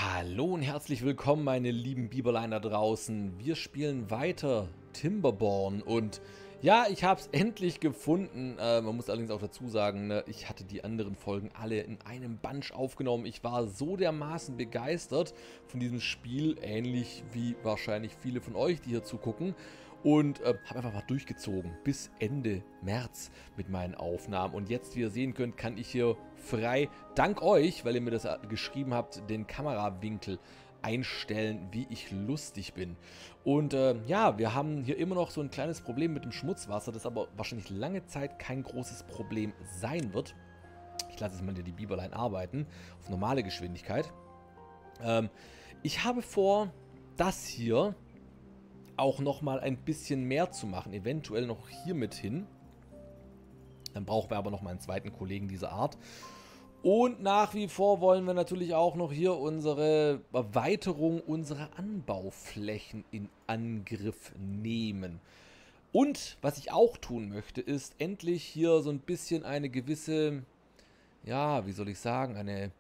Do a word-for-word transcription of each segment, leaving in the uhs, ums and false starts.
Hallo und herzlich willkommen, meine lieben Biberlein da draußen. Wir spielen weiter Timberborn und ja, ich habe es endlich gefunden. Äh, man muss allerdings auch dazu sagen, ne, ich hatte die anderen Folgen alle in einem Bunch aufgenommen. Ich war so dermaßen begeistert von diesem Spiel, ähnlich wie wahrscheinlich viele von euch, die hier zugucken. Und äh, habe einfach mal durchgezogen bis Ende März mit meinen Aufnahmen. Und jetzt, wie ihr sehen könnt, kann ich hier frei, dank euch, weil ihr mir das geschrieben habt, den Kamerawinkel einstellen, wie ich lustig bin. Und äh, ja, wir haben hier immer noch so ein kleines Problem mit dem Schmutzwasser, das aber wahrscheinlich lange Zeit kein großes Problem sein wird. Ich lasse jetzt mal die Biberlein arbeiten, auf normale Geschwindigkeit. Ähm, ich habe vor, das hier auch nochmal ein bisschen mehr zu machen, eventuell noch hier mit hin. Dann brauchen wir aber nochmal einen zweiten Kollegen dieser Art. Und nach wie vor wollen wir natürlich auch noch hier unsere Erweiterung unserer Anbauflächen in Angriff nehmen. Und was ich auch tun möchte, ist endlich hier so ein bisschen eine gewisse, ja, wie soll ich sagen, eine,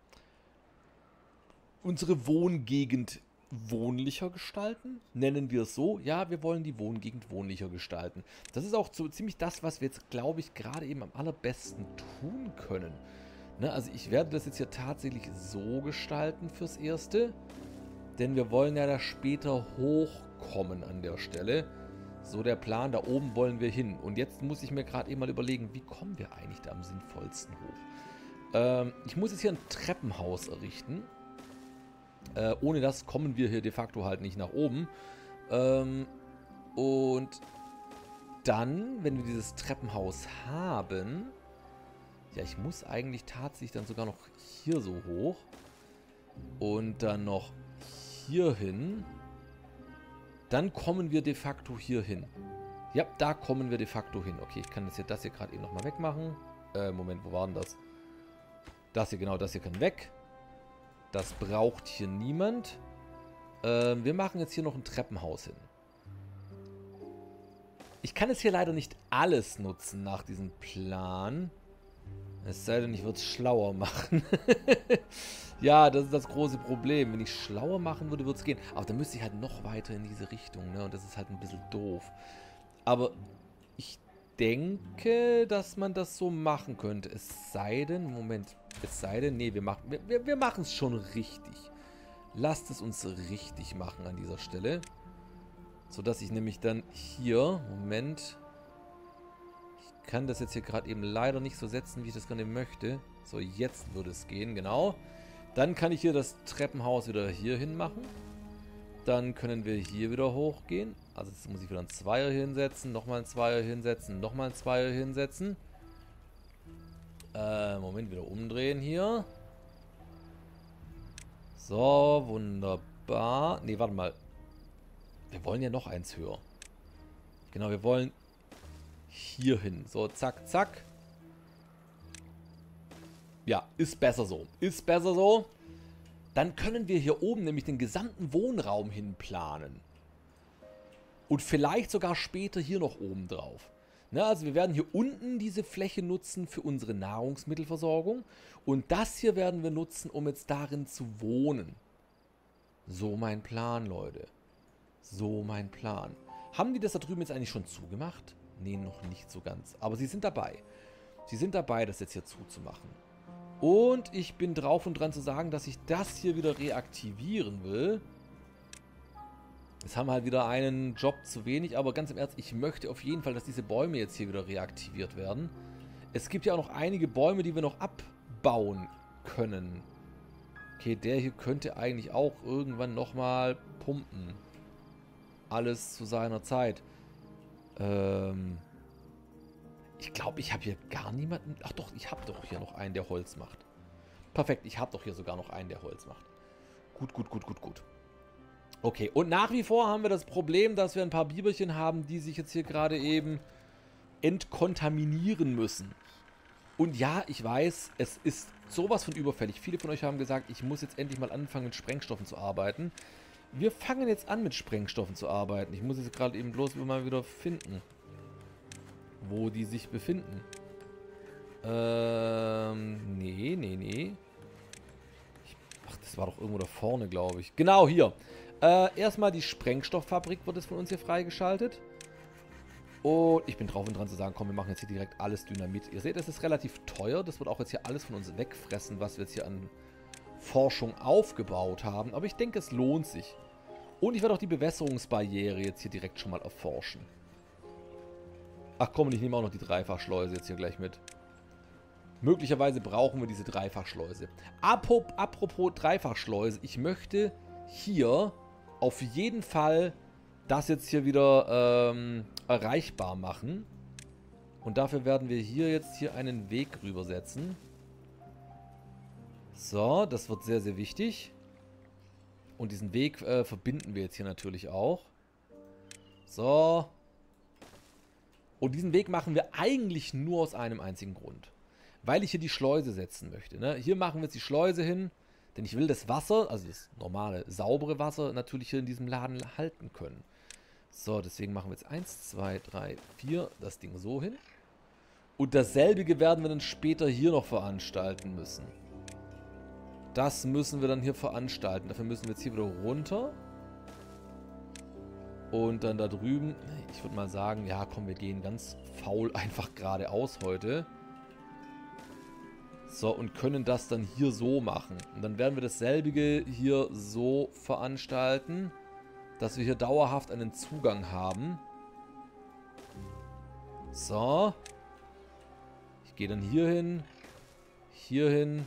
unsere Wohngegend wohnlicher gestalten, nennen wir es so. Ja, wir wollen die Wohngegend wohnlicher gestalten. Das ist auch so ziemlich das, was wir jetzt, glaube ich, gerade eben am allerbesten tun können. Ne, also ich werde das jetzt hier tatsächlich so gestalten fürs Erste, denn wir wollen ja da später hochkommen an der Stelle. So der Plan, da oben wollen wir hin. Und jetzt muss ich mir gerade eben mal überlegen, wie kommen wir eigentlich da am sinnvollsten hoch? Ähm, ich muss jetzt hier ein Treppenhaus errichten. Äh, ohne das kommen wir hier de facto halt nicht nach oben. Ähm, und dann, wenn wir dieses Treppenhaus haben... Ja, ich muss eigentlich tatsächlich dann sogar noch hier so hoch. Und dann noch hier hin. Dann kommen wir de facto hier hin. Ja, da kommen wir de facto hin. Okay, ich kann das hier, das hier gerade eben nochmal wegmachen. Äh, Moment, wo war denn das? Das hier, genau, das hier kann weg. Das braucht hier niemand. Ähm, wir machen jetzt hier noch ein Treppenhaus hin. Ich kann jetzt hier leider nicht alles nutzen nach diesem Plan. Es sei denn, ich würde es schlauer machen. Ja, das ist das große Problem. Wenn ich schlauer machen würde, würde es gehen. Aber dann müsste ich halt noch weiter in diese Richtung, ne? Und das ist halt ein bisschen doof. Aber ich denke, dass man das so machen könnte. Es sei denn, Moment, es sei denn, nee, wir machen wir, wir, wir machen es schon richtig. Lasst es uns richtig machen an dieser Stelle. Sodass ich nämlich dann hier, Moment... Ich kann das jetzt hier gerade eben leider nicht so setzen, wie ich das gerne möchte. So, jetzt würde es gehen, genau. Dann kann ich hier das Treppenhaus wieder hier hin machen. Dann können wir hier wieder hochgehen. Also jetzt muss ich wieder einen Zweier hinsetzen, nochmal einen Zweier hinsetzen, nochmal einen Zweier hinsetzen. Äh, Moment, wieder umdrehen hier. So, wunderbar. Ne, warte mal. Wir wollen ja noch eins höher. Genau, wir wollen... hier hin. So, zack, zack. Ja, ist besser so. Ist besser so. Dann können wir hier oben nämlich den gesamten Wohnraum hinplanen. Und vielleicht sogar später hier noch oben drauf. Ne, also wir werden hier unten diese Fläche nutzen für unsere Nahrungsmittelversorgung. Und das hier werden wir nutzen, um jetzt darin zu wohnen. So mein Plan, Leute. So mein Plan. Haben die das da drüben jetzt eigentlich schon zugemacht? Nee, noch nicht so ganz. Aber sie sind dabei. Sie sind dabei, das jetzt hier zuzumachen. Und ich bin drauf und dran zu sagen, dass ich das hier wieder reaktivieren will. Jetzt haben wir halt wieder einen Job zu wenig, aber ganz im Ernst, ich möchte auf jeden Fall, dass diese Bäume jetzt hier wieder reaktiviert werden. Es gibt ja auch noch einige Bäume, die wir noch abbauen können. Okay, der hier könnte eigentlich auch irgendwann nochmal pumpen. Alles zu seiner Zeit. Ähm, ich glaube, ich habe hier gar niemanden... Ach doch, ich habe doch hier noch einen, der Holz macht. Perfekt, ich habe doch hier sogar noch einen, der Holz macht. Gut, gut, gut, gut, gut. Okay, und nach wie vor haben wir das Problem, dass wir ein paar Biberchen haben, die sich jetzt hier gerade eben entkontaminieren müssen. Und ja, ich weiß, es ist sowas von überfällig. Viele von euch haben gesagt, ich muss jetzt endlich mal anfangen, mit Sprengstoffen zu arbeiten. Wir fangen jetzt an, mit Sprengstoffen zu arbeiten. Ich muss jetzt gerade eben bloß mal wieder finden, wo die sich befinden. Ähm, nee, nee, nee. Ich mach das Das war doch irgendwo da vorne, glaube ich. Genau, hier. Äh, erstmal die Sprengstofffabrik wird jetzt von uns hier freigeschaltet. Und ich bin drauf und dran zu sagen, komm, wir machen jetzt hier direkt alles Dynamit. Ihr seht, es ist relativ teuer. Das wird auch jetzt hier alles von uns wegfressen, was wir jetzt hier an Forschung aufgebaut haben. Aber ich denke, es lohnt sich. Und ich werde auch die Bewässerungsbarriere jetzt hier direkt schon mal erforschen. Ach komm, ich nehme auch noch die Dreifachschleuse jetzt hier gleich mit. Möglicherweise brauchen wir diese Dreifachschleuse. Apropos Dreifachschleuse, ich möchte hier auf jeden Fall das jetzt hier wieder ähm, erreichbar machen. Und dafür werden wir hier jetzt hier einen Weg rübersetzen. So, das wird sehr, sehr wichtig. Und diesen Weg äh, verbinden wir jetzt hier natürlich auch. So. Und diesen Weg machen wir eigentlich nur aus einem einzigen Grund. Weil ich hier die Schleuse setzen möchte. Ne? Hier machen wir jetzt die Schleuse hin. Denn ich will das Wasser, also das normale, saubere Wasser, natürlich hier in diesem Laden halten können. So, deswegen machen wir jetzt eins, zwei, drei, vier das Ding so hin. Und dasselbe werden wir dann später hier noch veranstalten müssen. Das müssen wir dann hier veranstalten. Dafür müssen wir jetzt hier wieder runter. Und dann da drüben, ich würde mal sagen, ja komm, wir gehen ganz faul einfach geradeaus heute. So, und können das dann hier so machen. Und dann werden wir dasselbe hier so veranstalten, dass wir hier dauerhaft einen Zugang haben. So. Ich gehe dann hier hin. Hier hin.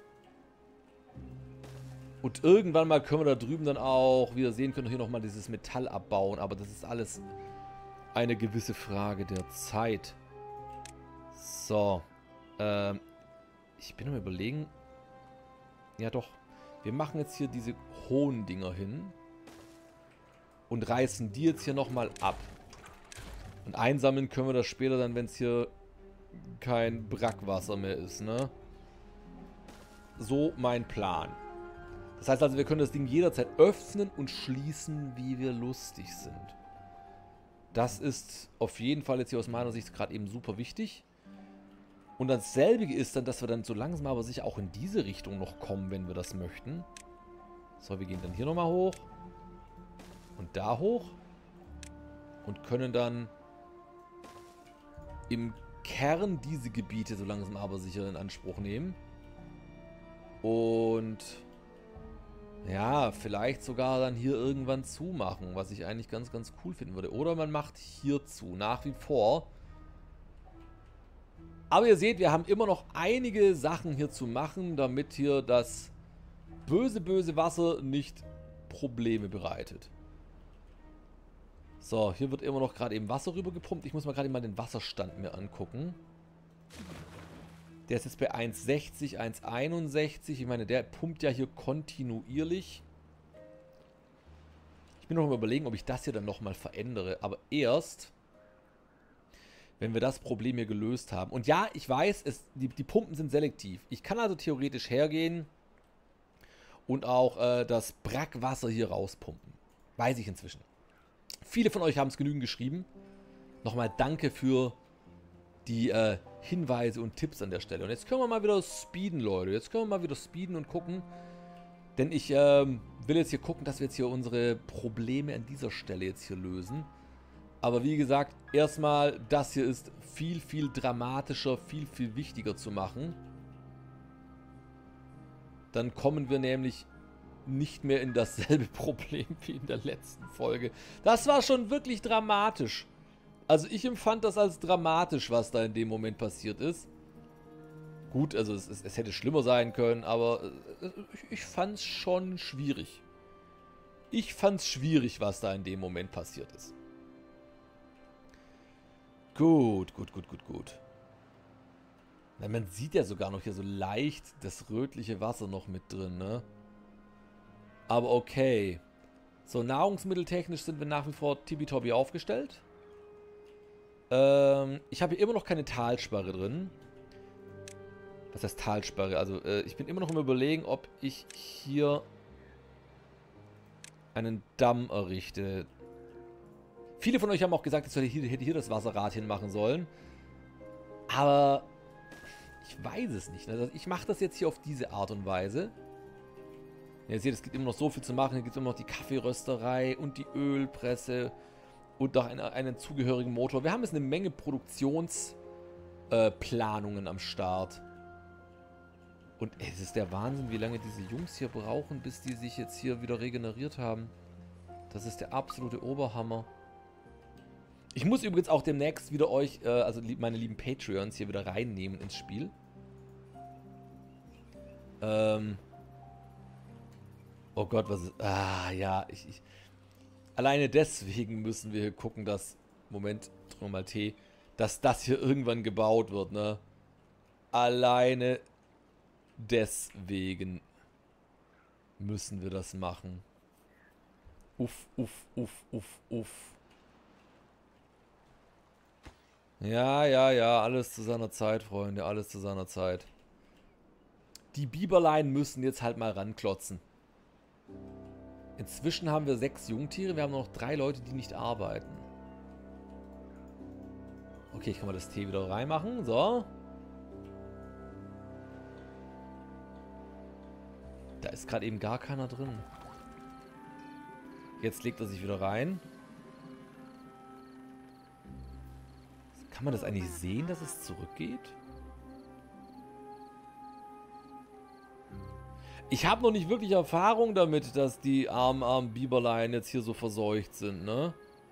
Und irgendwann mal können wir da drüben dann auch, wie ihr sehen könnt, hier nochmal dieses Metall abbauen. Aber das ist alles eine gewisse Frage der Zeit. So. Ähm. Ich bin am Überlegen. Ja doch. Wir machen jetzt hier diese hohen Dinger hin. Und reißen die jetzt hier nochmal ab. Und einsammeln können wir das später dann, wenn es hier kein Brackwasser mehr ist, ne? So mein Plan. Das heißt also, wir können das Ding jederzeit öffnen und schließen, wie wir lustig sind. Das ist auf jeden Fall jetzt hier aus meiner Sicht gerade eben super wichtig. Und dasselbe ist dann, dass wir dann so langsam aber sicher auch in diese Richtung noch kommen, wenn wir das möchten. So, wir gehen dann hier nochmal hoch. Und da hoch. Und können dann im Kern diese Gebiete so langsam aber sicher in Anspruch nehmen. Und ja, vielleicht sogar dann hier irgendwann zumachen, was ich eigentlich ganz, ganz cool finden würde. Oder man macht hier zu, nach wie vor. Aber ihr seht, wir haben immer noch einige Sachen hier zu machen, damit hier das böse, böse Wasser nicht Probleme bereitet. So, hier wird immer noch gerade eben Wasser rübergepumpt. Ich muss mal gerade mal den Wasserstand mir angucken. Der ist jetzt bei eins sechzig, eins einundsechzig. Ich meine, der pumpt ja hier kontinuierlich. Ich bin noch mal überlegen, ob ich das hier dann nochmal verändere. Aber erst, wenn wir das Problem hier gelöst haben. Und ja, ich weiß, es, die, die Pumpen sind selektiv. Ich kann also theoretisch hergehen und auch äh, das Brackwasser hier rauspumpen. Weiß ich inzwischen. Viele von euch haben es genügend geschrieben. Nochmal danke für die äh, Hinweise und Tipps an der Stelle. Und jetzt können wir mal wieder speeden, Leute. Jetzt können wir mal wieder speeden und gucken. Denn ich ähm, will jetzt hier gucken, dass wir jetzt hier unsere Probleme an dieser Stelle jetzt hier lösen. Aber wie gesagt, erstmal, das hier ist viel, viel dramatischer, viel, viel wichtiger zu machen. Dann kommen wir nämlich nicht mehr in dasselbe Problem wie in der letzten Folge. Das war schon wirklich dramatisch. Also ich empfand das als dramatisch, was da in dem Moment passiert ist. Gut, also es, es, es hätte schlimmer sein können, aber ich, ich fand es schon schwierig. Ich fand es schwierig, was da in dem Moment passiert ist. Gut, gut, gut, gut, gut. Na, man sieht ja sogar noch hier so leicht das rötliche Wasser noch mit drin, ne? Aber okay. So, nahrungsmitteltechnisch sind wir nach wie vor tippitoppi aufgestellt. Ähm, ich habe hier immer noch keine Talsperre drin. Was heißt Talsperre? Also, äh, ich bin immer noch im Überlegen, ob ich hier einen Damm errichte. Viele von euch haben auch gesagt, ich hätte hier das Wasserrad hinmachen sollen. Aber ich weiß es nicht. Also ich mache das jetzt hier auf diese Art und Weise. Ihr seht, es gibt immer noch so viel zu machen. Hier gibt es immer noch die Kaffeerösterei und die Ölpresse und auch eine, einen zugehörigen Motor. Wir haben jetzt eine Menge Produktionsplanungen äh, am Start. Und ey, es ist der Wahnsinn, wie lange diese Jungs hier brauchen, bis die sich jetzt hier wieder regeneriert haben. Das ist der absolute Oberhammer. Ich muss übrigens auch demnächst wieder euch, äh, also meine lieben Patreons, hier wieder reinnehmen ins Spiel. Ähm... Oh Gott, was ist... Ah, ja, ich, ich... Alleine deswegen müssen wir hier gucken, dass... Moment, drücken wir mal T. Dass das hier irgendwann gebaut wird, ne? Alleine deswegen müssen wir das machen. Uff, uff, uff, uff, uff. Ja, ja, ja, alles zu seiner Zeit, Freunde, alles zu seiner Zeit. Die Biberlein müssen jetzt halt mal ranklotzen. Inzwischen haben wir sechs Jungtiere. Wir haben noch drei Leute, die nicht arbeiten. Okay, ich kann mal das T wieder reinmachen. So. Da ist gerade eben gar keiner drin. Jetzt legt er sich wieder rein. Kann man das eigentlich sehen, dass es zurückgeht? Ich habe noch nicht wirklich Erfahrung damit, dass die armen, armen Biberlein jetzt hier so verseucht sind, ne?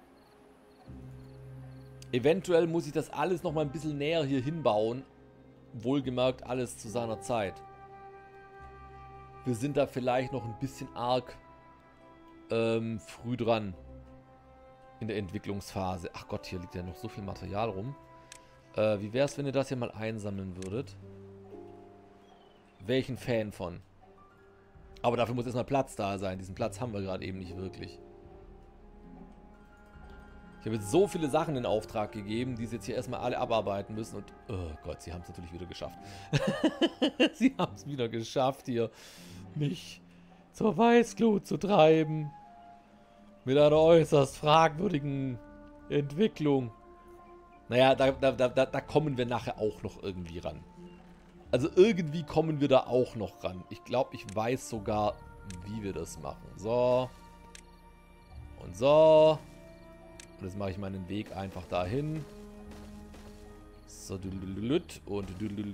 Eventuell muss ich das alles noch mal ein bisschen näher hier hinbauen. Wohlgemerkt alles zu seiner Zeit. Wir sind da vielleicht noch ein bisschen arg ähm, früh dran in der Entwicklungsphase. Ach Gott, hier liegt ja noch so viel Material rum. Äh, wie wäre es, wenn ihr das hier mal einsammeln würdet? Welchen Fan von? Aber dafür muss erstmal Platz da sein. Diesen Platz haben wir gerade eben nicht wirklich. Ich habe jetzt so viele Sachen in Auftrag gegeben, die sie jetzt hier erstmal alle abarbeiten müssen. Und, oh Gott, sie haben es natürlich wieder geschafft. Sie haben es wieder geschafft, hier mich zur Weißglut zu treiben. Mit einer äußerst fragwürdigen Entwicklung. Naja, da, da, da, da kommen wir nachher auch noch irgendwie ran. Also irgendwie kommen wir da auch noch ran. Ich glaube, ich weiß sogar, wie wir das machen. So. Und so. Und jetzt mache ich meinen Weg einfach dahin. So, und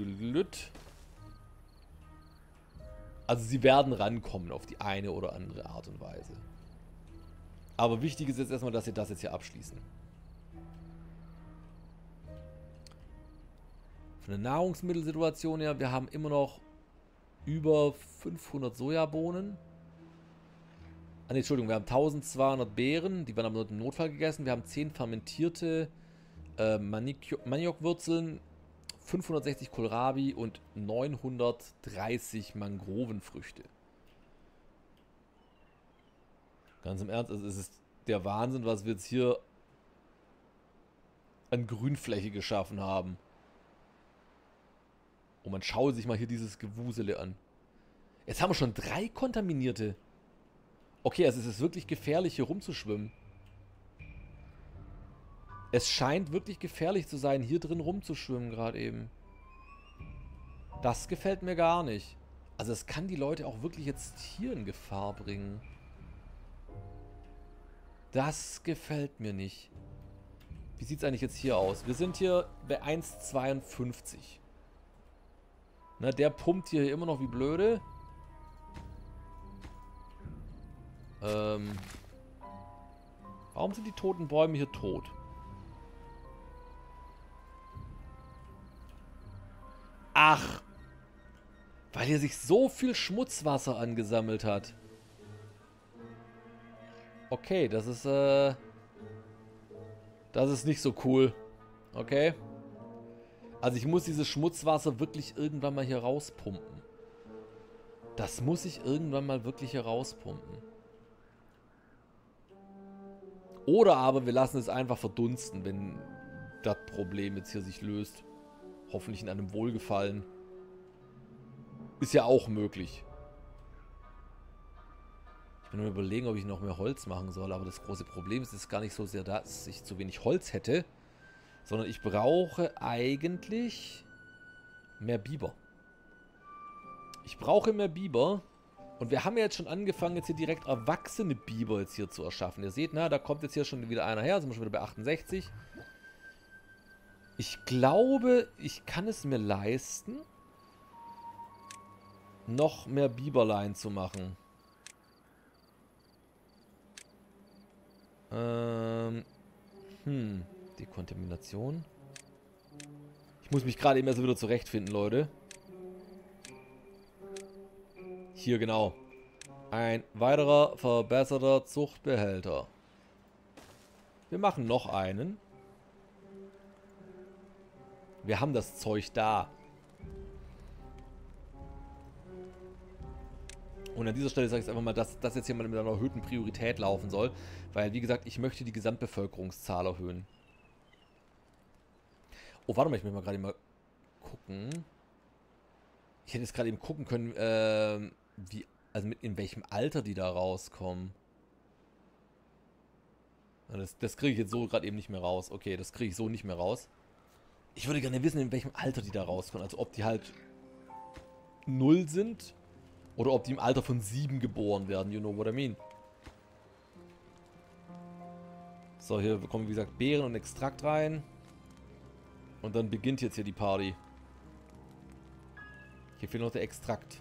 also sie werden rankommen auf die eine oder andere Art und Weise. Aber wichtig ist jetzt erstmal, dass sie das jetzt hier abschließen. Von der Nahrungsmittelsituation her, wir haben immer noch über fünfhundert Sojabohnen. Ah, nee, Entschuldigung, wir haben tausendzweihundert Beeren, die werden aber nur im Notfall gegessen. Wir haben zehn fermentierte äh, Maniokwurzeln, fünfhundertsechzig Kohlrabi und neunhundertdreißig Mangrovenfrüchte. Ganz im Ernst, also es ist der Wahnsinn, was wir jetzt hier an Grünfläche geschaffen haben. Oh, man schaue sich mal hier dieses Gewusele an. Jetzt haben wir schon drei kontaminierte. Okay, also es ist wirklich gefährlich, hier rumzuschwimmen. Es scheint wirklich gefährlich zu sein, hier drin rumzuschwimmen gerade eben. Das gefällt mir gar nicht. Also es kann die Leute auch wirklich jetzt hier in Gefahr bringen. Das gefällt mir nicht. Wie sieht es eigentlich jetzt hier aus? Wir sind hier bei eins Komma zweiundfünfzig. Na, der pumpt hier immer noch wie blöde. Ähm. Warum sind die toten Bäume hier tot? Ach. Weil hier sich so viel Schmutzwasser angesammelt hat. Okay, das ist, äh... das ist nicht so cool. Okay. Also ich muss dieses Schmutzwasser wirklich irgendwann mal hier rauspumpen. Das muss ich irgendwann mal wirklich hier rauspumpen. Oder aber wir lassen es einfach verdunsten, wenn das Problem jetzt hier sich löst. Hoffentlich in einem Wohlgefallen. Ist ja auch möglich. Ich bin nur überlegen, ob ich noch mehr Holz machen soll. Aber das große Problem ist, ist gar nicht so sehr, dass ich zu wenig Holz hätte. Sondern ich brauche eigentlich mehr Biber. Ich brauche mehr Biber, Und wir haben ja jetzt schon angefangen, jetzt hier direkt erwachsene Biber jetzt hier zu erschaffen. Ihr seht, na, da kommt jetzt hier schon wieder einer her. Sind wir schon wieder bei achtundsechzig. Ich glaube, ich kann es mir leisten, noch mehr Biberlein zu machen. Ähm, hm, Dekontamination. Ich muss mich gerade eben erst wieder zurechtfinden, Leute. Hier, genau. Ein weiterer verbesserter Zuchtbehälter. Wir machen noch einen. Wir haben das Zeug da. Und an dieser Stelle sage ich einfach mal, dass das jetzt hier mal mit einer erhöhten Priorität laufen soll. Weil, wie gesagt, ich möchte die Gesamtbevölkerungszahl erhöhen. Oh, warte mal, ich möchte mal gerade mal gucken. Ich hätte jetzt gerade eben gucken können, äh, wie, also mit in welchem Alter die da rauskommen. Das, das kriege ich jetzt so gerade eben nicht mehr raus. Okay, das kriege ich so nicht mehr raus. Ich würde gerne wissen, in welchem Alter die da rauskommen. Also ob die halt null sind oder ob die im Alter von sieben geboren werden. You know what I mean? So, hier bekommen wir, wie gesagt, Beeren und Extrakt rein. Und dann beginnt jetzt hier die Party. Hier fehlt noch der Extrakt.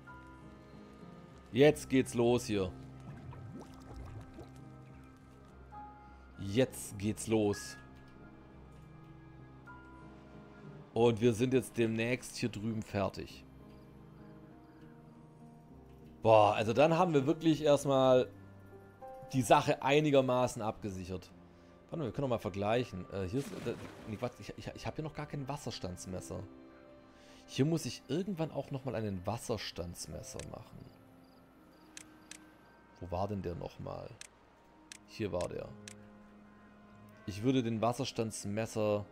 Jetzt geht's los hier. Jetzt geht's los. Und wir sind jetzt demnächst hier drüben fertig. Boah, also dann haben wir wirklich erstmal die Sache einigermaßen abgesichert. Warte mal, wir können doch mal vergleichen. Äh, hier ist, äh, nee, warte, ich, ich, ich habe hier noch gar kein Wasserstandsmesser. Hier muss ich irgendwann auch nochmal einen Wasserstandsmesser machen. Wo war denn der nochmal? Hier war der. Ich würde den Wasserstandsmesser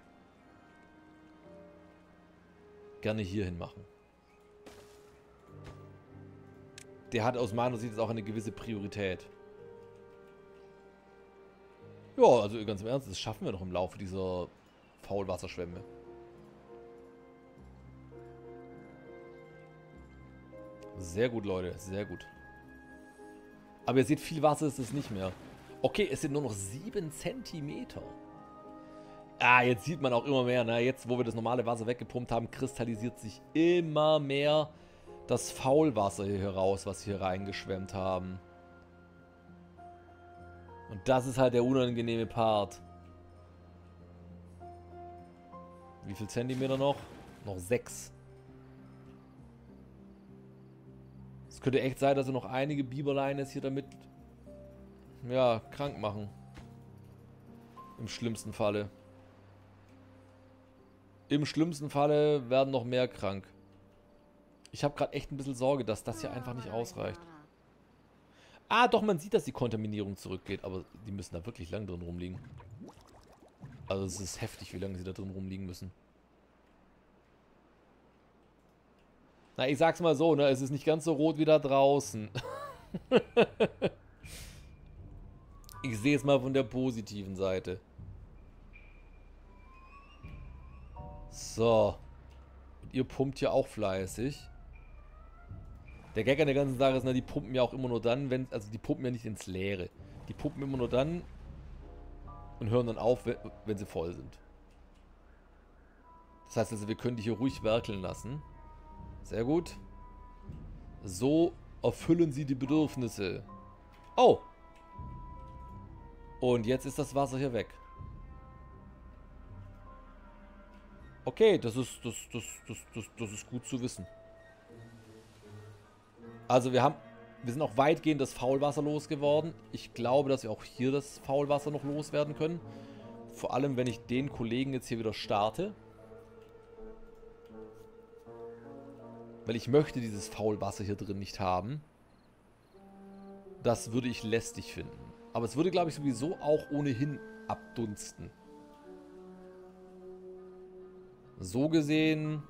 gerne hierhin machen. Der hat aus meiner Sicht jetzt auch eine gewisse Priorität. Ja, also ganz im Ernst, das schaffen wir doch im Laufe dieser Faulwasserschwämme. Sehr gut, Leute, sehr gut. Aber ihr seht, viel Wasser ist es nicht mehr. Okay, es sind nur noch sieben Zentimeter. Ah, jetzt sieht man auch immer mehr, ne? Jetzt, wo wir das normale Wasser weggepumpt haben, kristallisiert sich immer mehr das Faulwasser hier heraus, was wir hier reingeschwemmt haben. Und das ist halt der unangenehme Part. Wie viel Zentimeter noch? Noch sechs. Es könnte echt sein, dass wir noch einige Biberlein jetzt hier damit, ja, krank machen. Im schlimmsten Falle. Im schlimmsten Falle werden noch mehr krank. Ich habe gerade echt ein bisschen Sorge, dass das hier einfach nicht ausreicht. Ah, doch, man sieht, dass die Kontaminierung zurückgeht, aber die müssen da wirklich lang drin rumliegen. Also es ist heftig, wie lange sie da drin rumliegen müssen. Na, ich sag's mal so, ne, es ist nicht ganz so rot wie da draußen. Ich sehe es mal von der positiven Seite. So. Und ihr pumpt ja auch fleißig. Der Gag an der ganzen Sache ist, ne, die pumpen ja auch immer nur dann, wenn, also die pumpen ja nicht ins Leere. Die pumpen immer nur dann und hören dann auf, wenn, wenn sie voll sind. Das heißt also, wir können die hier ruhig werkeln lassen. Sehr gut. So erfüllen sie die Bedürfnisse. Oh! Und jetzt ist das Wasser hier weg. Okay, das ist, das, das, das, das, das ist gut zu wissen. Also wir haben, wir sind auch weitgehend das Faulwasser losgeworden. Ich glaube, dass wir auch hier das Faulwasser noch loswerden können. Vor allem, wenn ich den Kollegen jetzt hier wieder starte. Weil ich möchte dieses Faulwasser hier drin nicht haben. Das würde ich lästig finden. Aber es würde, glaube ich, sowieso auch ohnehin abdunsten. So gesehen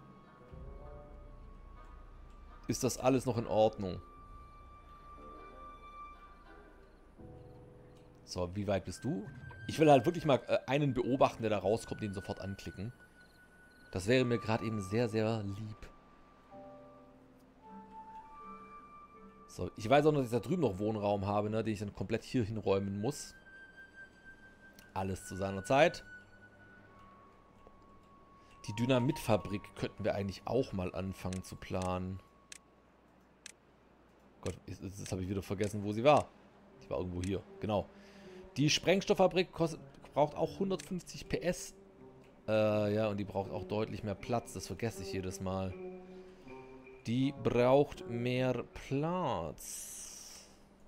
ist das alles noch in Ordnung. So, wie weit bist du? Ich will halt wirklich mal äh, einen beobachten, der da rauskommt, den sofort anklicken. Das wäre mir gerade eben sehr, sehr lieb. So, ich weiß auch noch, dass ich da drüben noch Wohnraum habe, ne, den ich dann komplett hier hinräumen muss. Alles zu seiner Zeit. Die Dynamitfabrik könnten wir eigentlich auch mal anfangen zu planen. Gott, jetzt, jetzt habe ich wieder vergessen, wo sie war. Die war irgendwo hier, genau. Die Sprengstofffabrik kostet, braucht auch hundertfünfzig P S. Äh, ja, und die braucht auch deutlich mehr Platz. Das vergesse ich jedes Mal. Die braucht mehr Platz.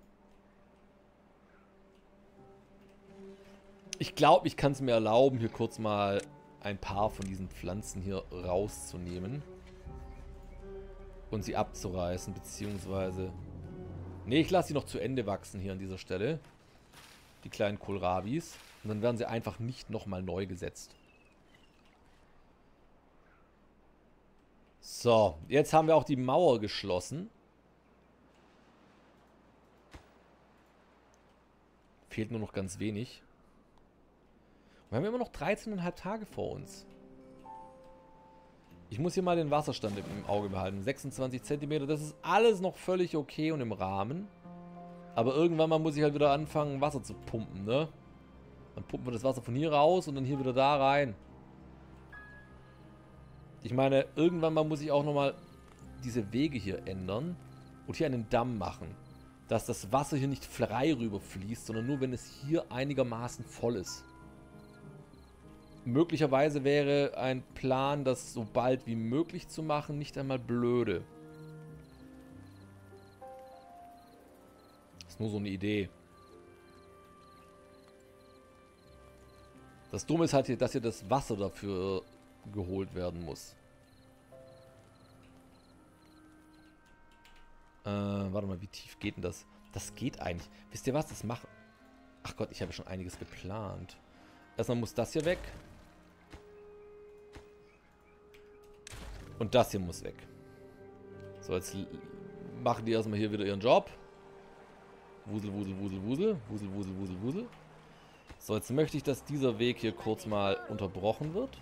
Ich glaube, ich kann es mir erlauben, hier kurz mal ein paar von diesen Pflanzen hier rauszunehmen. Und sie abzureißen, beziehungsweise... Ne, ich lasse sie noch zu Ende wachsen hier an dieser Stelle. Die kleinen Kohlrabis. Und dann werden sie einfach nicht nochmal neu gesetzt. So, jetzt haben wir auch die Mauer geschlossen. Fehlt nur noch ganz wenig. Und wir haben immer noch dreizehn Komma fünf Tage vor uns. Ich muss hier mal den Wasserstand im Auge behalten. sechsundzwanzig Zentimeter, das ist alles noch völlig okay und im Rahmen. Aber irgendwann mal muss ich halt wieder anfangen, Wasser zu pumpen, ne? Dann pumpen wir das Wasser von hier raus und dann hier wieder da rein. Ich meine, irgendwann mal muss ich auch nochmal diese Wege hier ändern und hier einen Damm machen. Dass das Wasser hier nicht frei rüberfließt, sondern nur, wenn es hier einigermaßen voll ist. Möglicherweise wäre ein Plan, das so bald wie möglich zu machen, nicht einmal blöde. Ist nur so eine Idee. Das Dumme ist halt hier, dass hier das Wasser dafür geholt werden muss. Äh, warte mal, wie tief geht denn das? Das geht eigentlich. Wisst ihr was? Das macht... Ach Gott, ich habe schon einiges geplant. Erstmal muss das hier weg. Und das hier muss weg. So, jetzt machen die erstmal hier wieder ihren Job. Wusel, wusel, wusel, wusel. Wusel, wusel, wusel, wusel. So, jetzt möchte ich, dass dieser Weg hier kurz mal unterbrochen wird.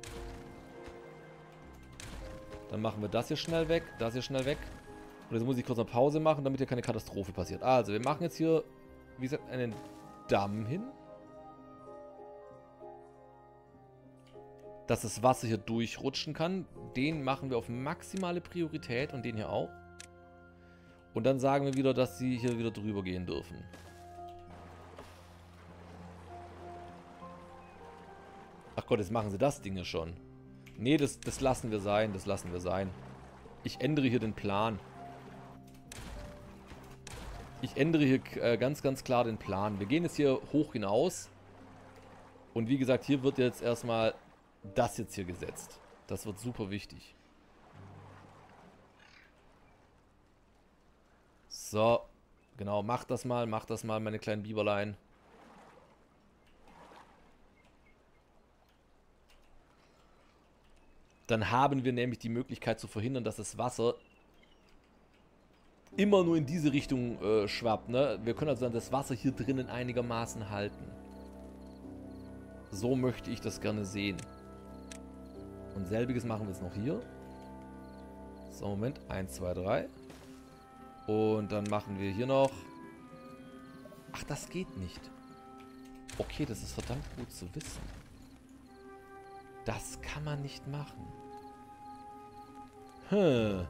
Dann machen wir das hier schnell weg, das hier schnell weg. Und jetzt muss ich kurz eine Pause machen, damit hier keine Katastrophe passiert. Also, wir machen jetzt hier, wie gesagt, einen Damm hin. Dass das Wasser hier durchrutschen kann. Den machen wir auf maximale Priorität und den hier auch. Und dann sagen wir wieder, dass sie hier wieder drüber gehen dürfen. Ach Gott, jetzt machen sie das Ding hier schon. Nee, das, das lassen wir sein, das lassen wir sein. Ich ändere hier den Plan. Ich ändere hier äh, ganz, ganz klar den Plan. Wir gehen jetzt hier hoch hinaus. Und wie gesagt, hier wird jetzt erstmal das jetzt hier gesetzt. Das wird super wichtig. So, genau, mach das mal, mach das mal, meine kleinen Biberlein. Dann haben wir nämlich die Möglichkeit zu verhindern, dass das Wasser immer nur in diese Richtung äh, schwappt, ne? Wir können also dann das Wasser hier drinnen einigermaßen halten. So möchte ich das gerne sehen. Und selbiges machen wir jetzt noch hier. So, Moment. eins, zwei, drei. Und dann machen wir hier noch... Ach, das geht nicht. Okay, das ist verdammt gut zu wissen. Das kann man nicht machen. Hm.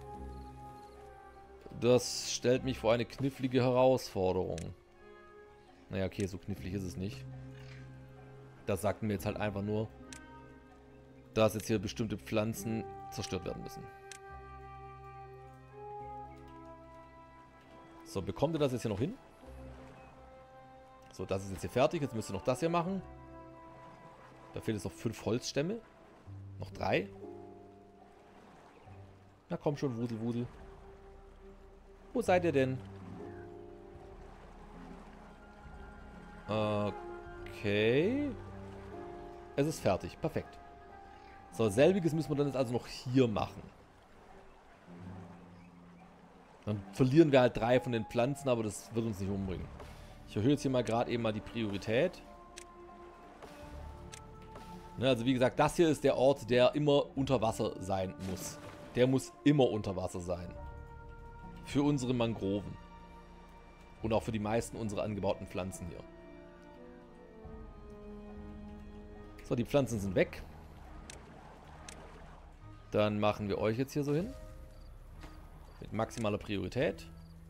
Das stellt mich vor eine knifflige Herausforderung. Naja, okay, so knifflig ist es nicht. Das sagt mir jetzt halt einfach nur, dass jetzt hier bestimmte Pflanzen zerstört werden müssen. So, bekommt ihr das jetzt hier noch hin? So, das ist jetzt hier fertig. Jetzt müsst ihr noch das hier machen. Da fehlen jetzt noch fünf Holzstämme. Noch drei. Na komm schon, Wusel, Wusel. Wo seid ihr denn? Okay. Es ist fertig. Perfekt. So, selbiges müssen wir dann jetzt also noch hier machen. Dann verlieren wir halt drei von den Pflanzen, aber das wird uns nicht umbringen. Ich erhöhe jetzt hier mal gerade eben mal die Priorität. Ne, also wie gesagt, das hier ist der Ort, der immer unter Wasser sein muss. Der muss immer unter Wasser sein. Für unsere Mangroven. Und auch für die meisten unserer angebauten Pflanzen hier. So, die Pflanzen sind weg. Dann machen wir euch jetzt hier so hin. Mit maximaler Priorität.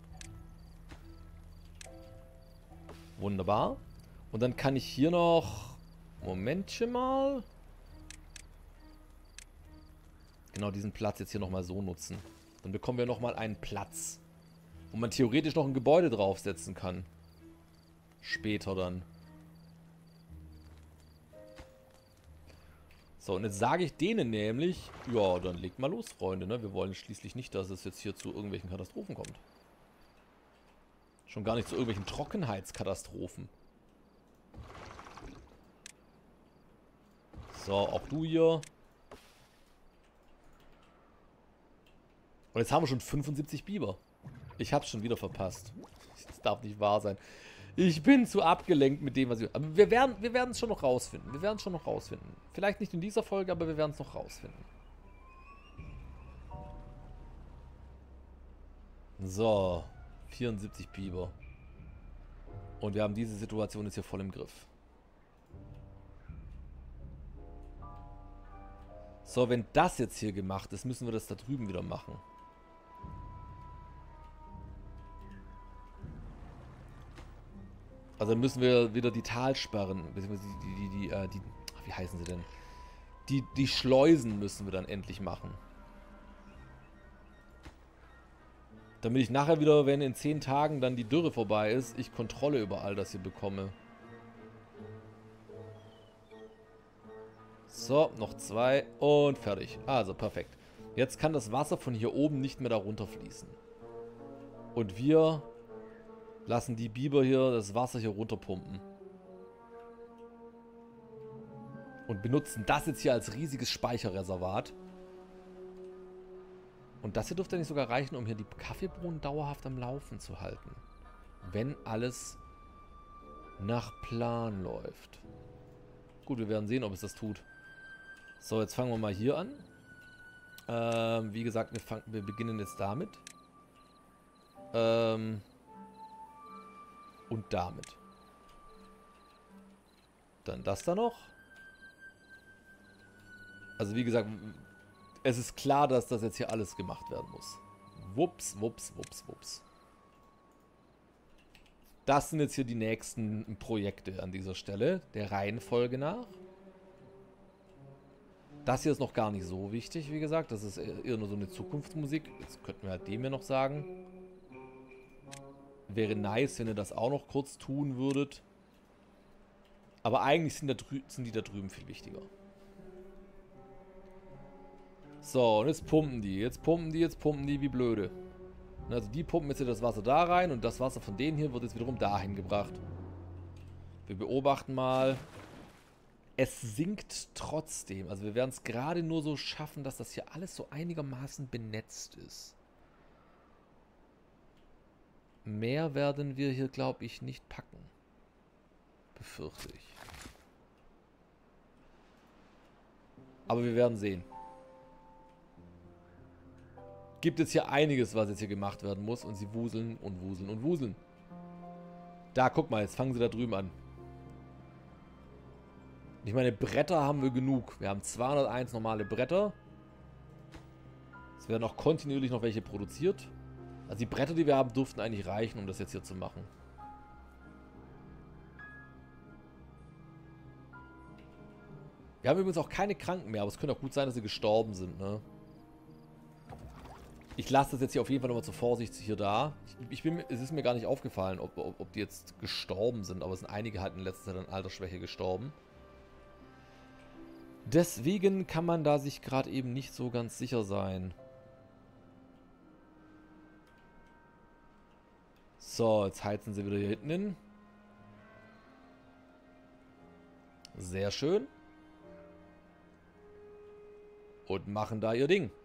Wunderbar. Und dann kann ich hier noch... Momentchen mal. Genau diesen Platz jetzt hier nochmal so nutzen. Dann bekommen wir nochmal einen Platz. Wo man theoretisch noch ein Gebäude draufsetzen kann. Später dann. So, und jetzt sage ich denen nämlich, ja, dann legt mal los, Freunde, ne? Wir wollen schließlich nicht, dass es jetzt hier zu irgendwelchen Katastrophen kommt. Schon gar nicht zu irgendwelchen Trockenheitskatastrophen. So, auch du hier. Und jetzt haben wir schon fünfundsiebzig Biber. Ich hab's schon wieder verpasst. Das darf nicht wahr sein. Ich bin zu abgelenkt mit dem, was ich... Aber wir werden wir werden es schon noch rausfinden. Wir werden es schon noch rausfinden. Vielleicht nicht in dieser Folge, aber wir werden es noch rausfinden. So. vierundsiebzig Biber. Und wir haben diese Situation jetzt hier voll im Griff. So, wenn das jetzt hier gemacht ist, müssen wir das da drüben wieder machen. Also müssen wir wieder die Talsperren, beziehungsweise die, die, die, die, äh, die, wie heißen sie denn? Die, die Schleusen müssen wir dann endlich machen. Damit ich nachher wieder, wenn in zehn Tagen dann die Dürre vorbei ist, ich Kontrolle über all das hier bekomme. So, noch zwei und fertig. Also, perfekt. Jetzt kann das Wasser von hier oben nicht mehr da runterfließen. Und wir... lassen die Biber hier das Wasser hier runterpumpen. Und benutzen das jetzt hier als riesiges Speicherreservat. Und das hier dürfte nicht sogar reichen, um hier die Kaffeebohnen dauerhaft am Laufen zu halten. Wenn alles nach Plan läuft. Gut, wir werden sehen, ob es das tut. So, jetzt fangen wir mal hier an. Ähm, wie gesagt, wir, fangen, wir beginnen jetzt damit. Ähm... Und damit. Dann das da noch. Also wie gesagt, es ist klar, dass das jetzt hier alles gemacht werden muss. Wups, wups, wups, wups. Das sind jetzt hier die nächsten Projekte an dieser Stelle, der Reihenfolge nach. Das hier ist noch gar nicht so wichtig, wie gesagt. Das ist eher nur so eine Zukunftsmusik. Jetzt könnten wir halt dem hier noch sagen. Wäre nice, wenn ihr das auch noch kurz tun würdet. Aber eigentlich sind, da sind die da drüben viel wichtiger. So, und jetzt pumpen die. Jetzt pumpen die, jetzt pumpen die wie blöde. Also die pumpen jetzt hier das Wasser da rein und das Wasser von denen hier wird jetzt wiederum dahin gebracht. Wir beobachten mal. Es sinkt trotzdem. Also wir werden es gerade nur so schaffen, dass das hier alles so einigermaßen benetzt ist. Mehr werden wir hier, glaube ich, nicht packen. Befürchte ich. Aber wir werden sehen. Gibt es hier einiges, was jetzt hier gemacht werden muss. Und sie wuseln und wuseln und wuseln. Da, guck mal, jetzt fangen sie da drüben an. Ich meine, Bretter haben wir genug. Wir haben zweihunderteins normale Bretter. Es werden auch kontinuierlich noch welche produziert. Also die Bretter, die wir haben, dürften eigentlich reichen, um das jetzt hier zu machen. Wir haben übrigens auch keine Kranken mehr, aber es könnte auch gut sein, dass sie gestorben sind, ne? Ich lasse das jetzt hier auf jeden Fall nochmal zur Vorsicht hier da. Ich, ich bin, es ist mir gar nicht aufgefallen, ob, ob, ob die jetzt gestorben sind, aber es sind einige halt in letzter Zeit an Altersschwäche gestorben. Deswegen kann man da sich gerade eben nicht so ganz sicher sein. So, jetzt heizen sie wieder hier hinten hin. Sehr schön. Und machen da ihr Ding.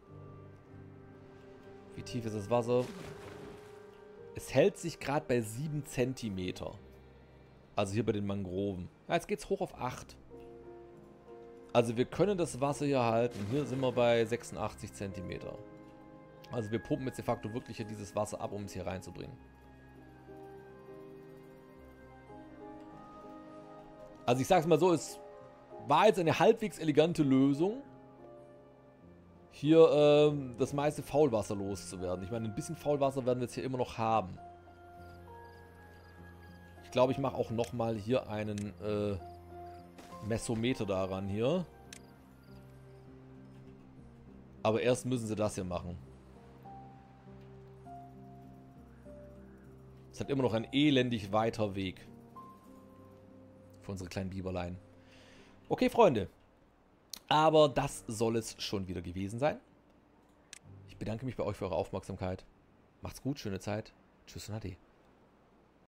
Wie tief ist das Wasser? Es hält sich gerade bei sieben Zentimeter. Also hier bei den Mangroven. Ja, jetzt geht es hoch auf acht. Also wir können das Wasser hier halten. Hier sind wir bei sechsundachtzig Zentimeter. Also wir pumpen jetzt de facto wirklich hier dieses Wasser ab, um es hier reinzubringen. Also ich sag's mal so, es war jetzt eine halbwegs elegante Lösung, hier ähm, das meiste Faulwasser loszuwerden. Ich meine, ein bisschen Faulwasser werden wir jetzt hier immer noch haben. Ich glaube, ich mache auch nochmal hier einen äh, Mesometer daran hier. Aber erst müssen sie das hier machen. Es hat immer noch ein elendig weiter Weg. Für unsere kleinen Biberlein. Okay, Freunde. Aber das soll es schon wieder gewesen sein. Ich bedanke mich bei euch für eure Aufmerksamkeit. Macht's gut, schöne Zeit. Tschüss und Ade.